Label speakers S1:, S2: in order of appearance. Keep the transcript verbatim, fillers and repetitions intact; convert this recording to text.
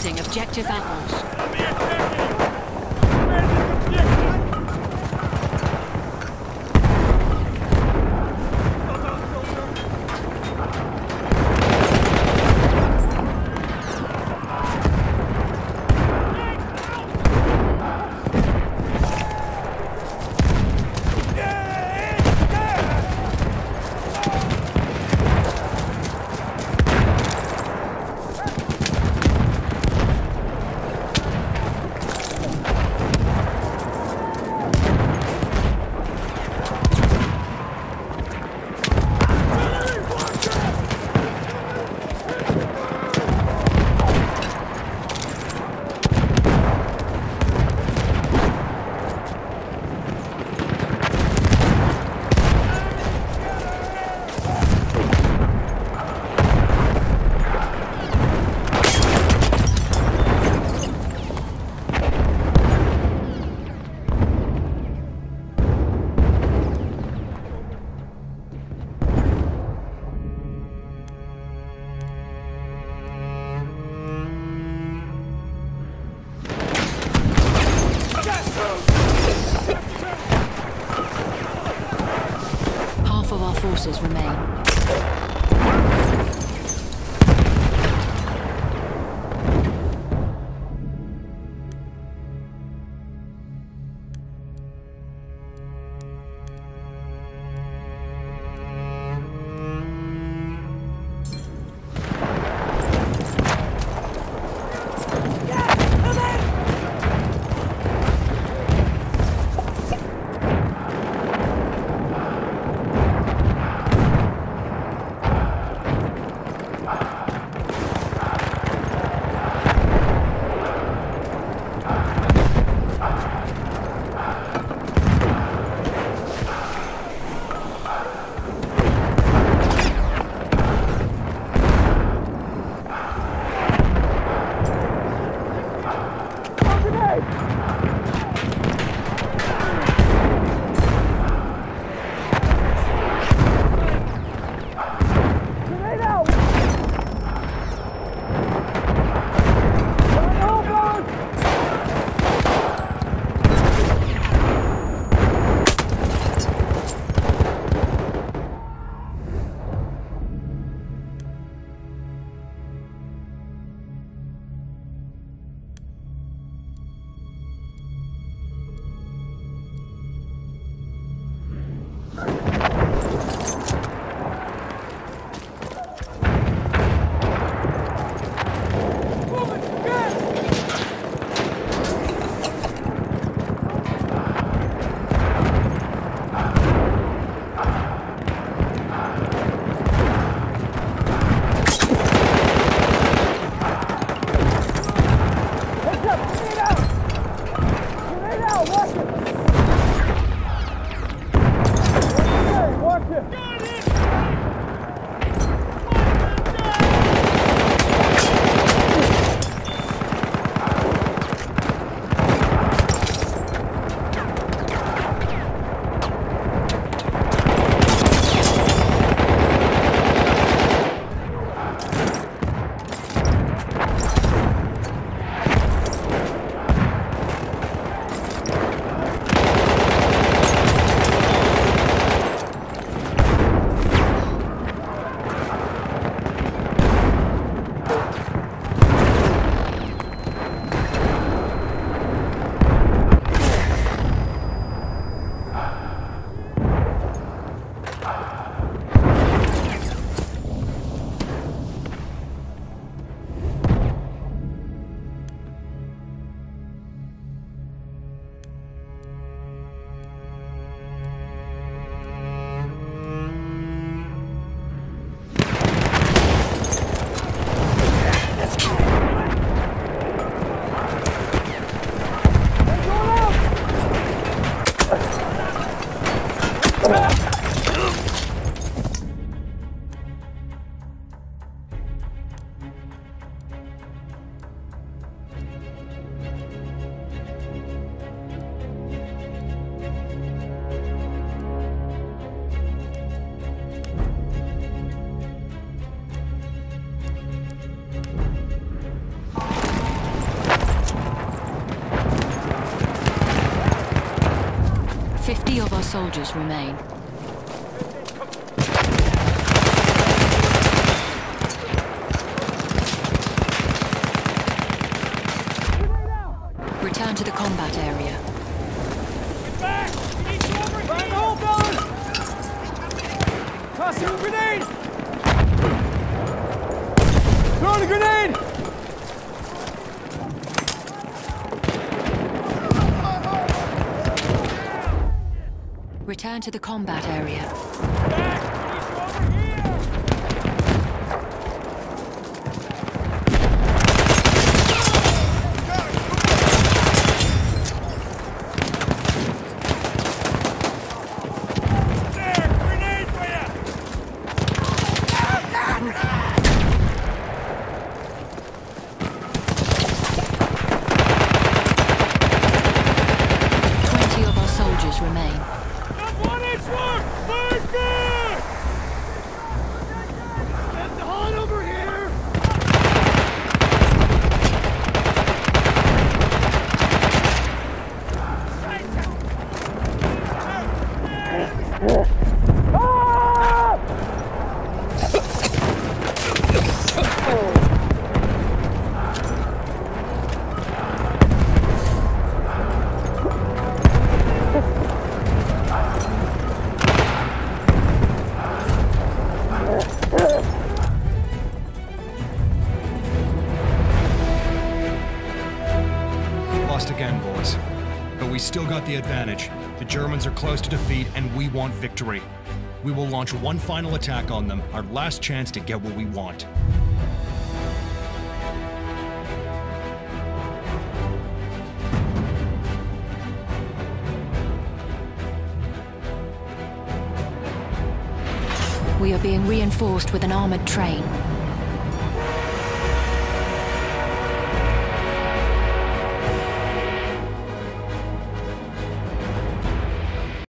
S1: Losing objective apples. soldiers remain. Return to the combat area.
S2: Get back! We need you over here! Find the hole, fellas! Tossing a grenade! Throwing a grenade!
S1: Return to the combat area.
S2: Back! We need you over here! There! Grenade for ya!
S1: Twenty of our soldiers remain.
S2: Not one inch more! Third good! Get the hole over here!
S3: Lost again, boys. But we still got the advantage. The Germans are close to defeat, and we want victory. We will launch one final attack on them, our last chance to get what we want.
S1: We are being reinforced with an armored train.